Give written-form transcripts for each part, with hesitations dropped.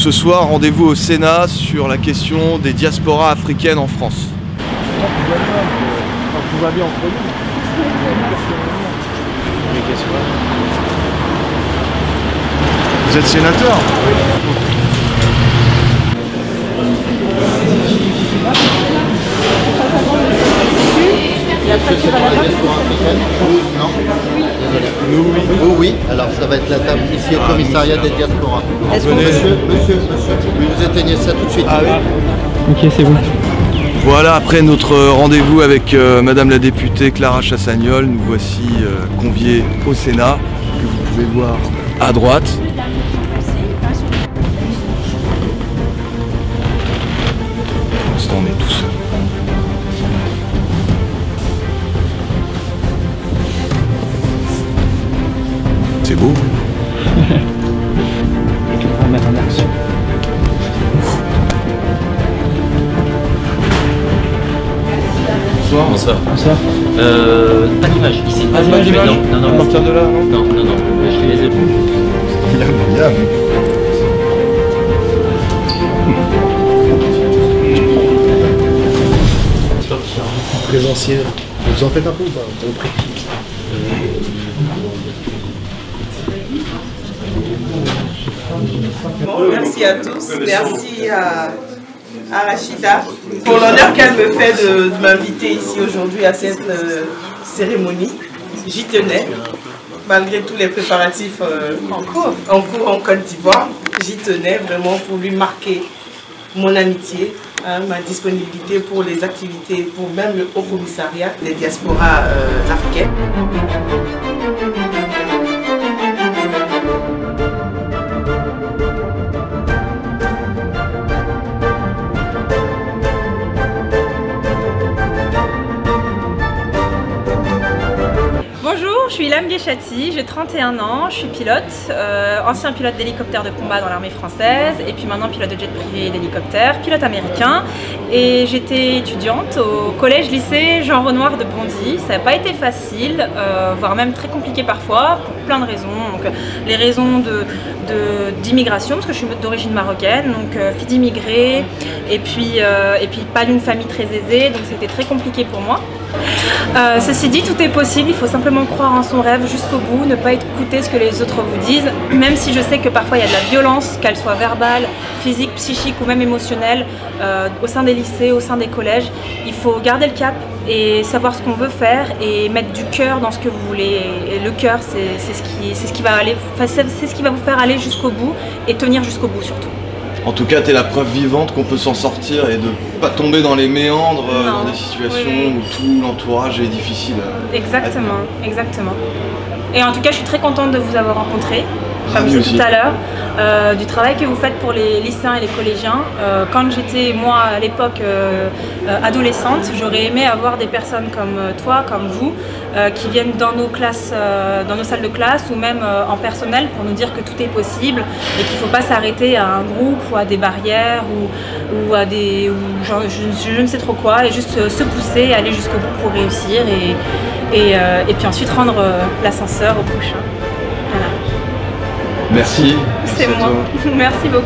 Ce soir, rendez-vous au Sénat sur la question des diasporas africaines en France. Tout va bien entre nous. Vous êtes sénateur? Est-ce que c'est pour la diaspora africaine? Non. Désolé. Oui. Alors ça va être la table ici au commissariat des diasporas. Est-ce que monsieur, vous éteignez ça tout de suite? Ah oui. Ok, c'est bon. Voilà, après notre rendez-vous avec Madame la députée Clara Chassagnol, nous voici conviés au Sénat, que vous pouvez voir à droite. Pour l'instant, on est tout seul. C'est beau. On va mettre en action. Bonsoir. Bonsoir. Bonsoir. Pas d'image ici. Pas d'image? Non. À partir de là, non? Non. Je fais les épaules. Bien. Présentiel. Vous en faites un peu ou pas? Vous avez pris. Bon, merci à tous, merci à Rachida pour l'honneur qu'elle me fait de m'inviter ici aujourd'hui à cette cérémonie. J'y tenais, malgré tous les préparatifs en cours en Côte d'Ivoire. J'y tenais vraiment pour lui marquer mon amitié, ma disponibilité pour les activités, pour même le Haut Commissariat des diasporas africaines. Bonjour, je suis Ilham Ghechati, j'ai 31 ans, je suis pilote, ancien pilote d'hélicoptère de combat dans l'armée française et puis maintenant pilote de jet privé et d'hélicoptère, pilote américain, et j'étais étudiante au collège-lycée Jean Renoir de Bondy. Ça n'a pas été facile, voire même très compliqué parfois, pour plein de raisons. Donc, les raisons d'immigration, parce que je suis d'origine marocaine, donc fille d'immigrés, et puis pas d'une famille très aisée, donc c'était très compliqué pour moi. Ceci dit, tout est possible, il faut simplement croire en son rêve jusqu'au bout, ne pas écouter ce que les autres vous disent, même si je sais que parfois il y a de la violence, qu'elle soit verbale, physique, psychique ou même émotionnelle, au sein des lycées, au sein des collèges. Il faut garder le cap et savoir ce qu'on veut faire et mettre du cœur dans ce que vous voulez. Et le cœur, c'est ce qui va vous faire aller jusqu'au bout et tenir jusqu'au bout surtout. En tout cas, tu es la preuve vivante qu'on peut s'en sortir et de pas tomber dans les méandres, dans des situations où tout l'entourage est difficile. Exactement. Et en tout cas, je suis très contente de vous avoir rencontré, comme je disais tout à l'heure, du travail que vous faites pour les lycéens et les collégiens. Quand j'étais, moi, à l'époque adolescente, j'aurais aimé avoir des personnes comme toi, comme vous, qui viennent dans nos classes, dans nos salles de classe ou même en personnel pour nous dire que tout est possible et qu'il ne faut pas s'arrêter à un groupe ou à des barrières ou à des... je ne sais trop quoi, et juste se pousser, aller jusqu'au bout pour réussir et puis ensuite rendre l'ascenseur au prochain. Voilà. Merci. C'est moi. Merci beaucoup.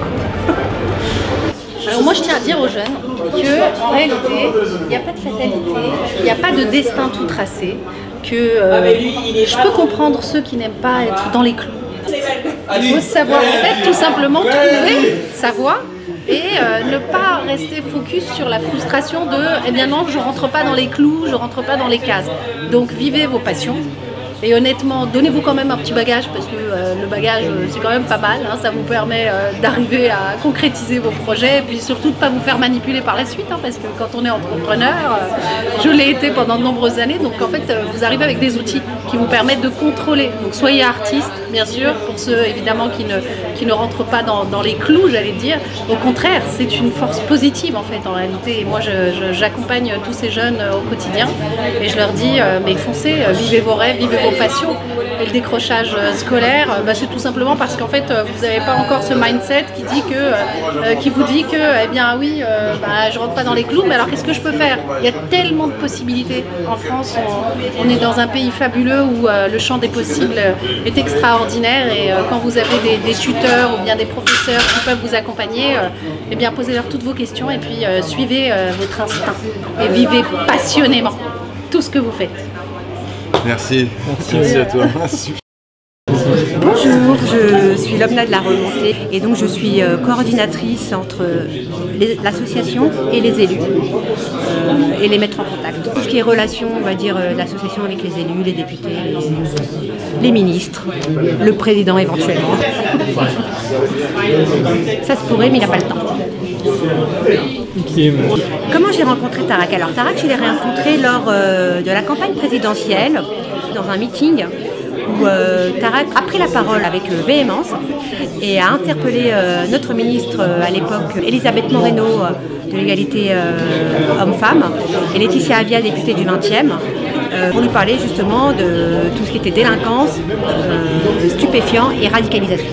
Alors moi je tiens à dire aux jeunes qu'en réalité, il n'y a pas de fatalité, il n'y a pas de destin tout tracé, que je peux comprendre ceux qui n'aiment pas être dans les clous. Il faut savoir en fait tout simplement trouver sa voie et ne pas rester focus sur la frustration de « eh bien non, je rentre pas dans les clous, je rentre pas dans les cases ». Donc vivez vos passions. Et honnêtement, donnez-vous quand même un petit bagage parce que le bagage c'est quand même pas mal, hein, ça vous permet d'arriver à concrétiser vos projets et puis surtout de ne pas vous faire manipuler par la suite, hein, parce que quand on est entrepreneur, je l'ai été pendant de nombreuses années, donc en fait vous arrivez avec des outils qui vous permettent de contrôler. Donc soyez artiste, bien sûr, pour ceux évidemment qui ne rentrent pas dans les clous, j'allais dire. Au contraire, c'est une force positive en fait en réalité. Et moi j'accompagne tous ces jeunes au quotidien et je leur dis mais foncez, vivez vos rêves, vivez vos passions. Et le décrochage scolaire, c'est tout simplement parce qu'en fait vous n'avez pas encore ce mindset qui vous dit que eh bien oui, je rentre pas dans les clous, mais alors qu'est-ce que je peux faire? Il y a tellement de possibilités. En France, on est dans un pays fabuleux milieu où le champ des possibles est extraordinaire et quand vous avez des tuteurs ou bien des professeurs qui peuvent vous accompagner, eh bien posez-leur toutes vos questions et puis suivez votre instinct et vivez passionnément tout ce que vous faites. Merci. Merci à toi. Bonjour, je suis Lobna de la Remontée et donc je suis coordinatrice entre l'association et les élus et les mettre en contact. Tout ce qui est relation, on va dire, l'association avec les élus, les députés, les ministres, le président éventuellement. Ça se pourrait, mais il n'a pas le temps. Comment j'ai rencontré Tarak? Alors Tarak, je l'ai rencontré lors de la campagne présidentielle, dans un meeting où Tarak a pris la parole avec véhémence et a interpellé notre ministre à l'époque, Elisabeth Moreno, de l'égalité homme-femme, et Laetitia Avia, députée du 20e, pour lui parler justement de tout ce qui était délinquance, stupéfiants et radicalisation.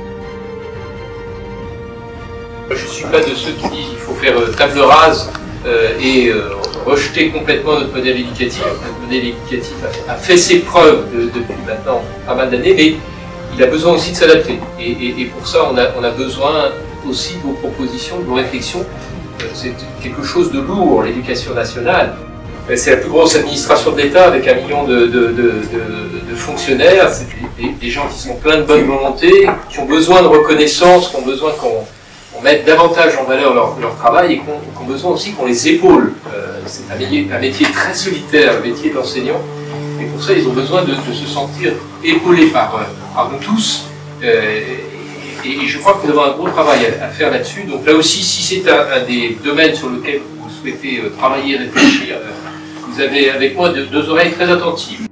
Je ne suis pas de ceux qui disent qu'il faut faire table rase et rejeter complètement notre modèle éducatif. Notre modèle éducatif a fait ses preuves depuis maintenant pas mal d'années, mais il a besoin aussi de s'adapter. Et pour ça, on a besoin aussi de vos propositions, de vos réflexions. C'est quelque chose de lourd, l'éducation nationale. C'est la plus grosse administration de l'État avec 1 million de fonctionnaires. C'est des gens qui sont pleins de bonne volonté, qui ont besoin de reconnaissance, qui ont besoin qu'on mette davantage en valeur leur travail et qui ont besoin aussi qu'on les épaule. C'est un métier très solitaire, le métier d'enseignant, et pour ça ils ont besoin de se sentir épaulés par nous tous. Et je crois que nous avons un gros travail à faire là-dessus. Donc là aussi, si c'est un des domaines sur lequel vous souhaitez travailler, réfléchir, vous avez avec moi 2 oreilles très attentives.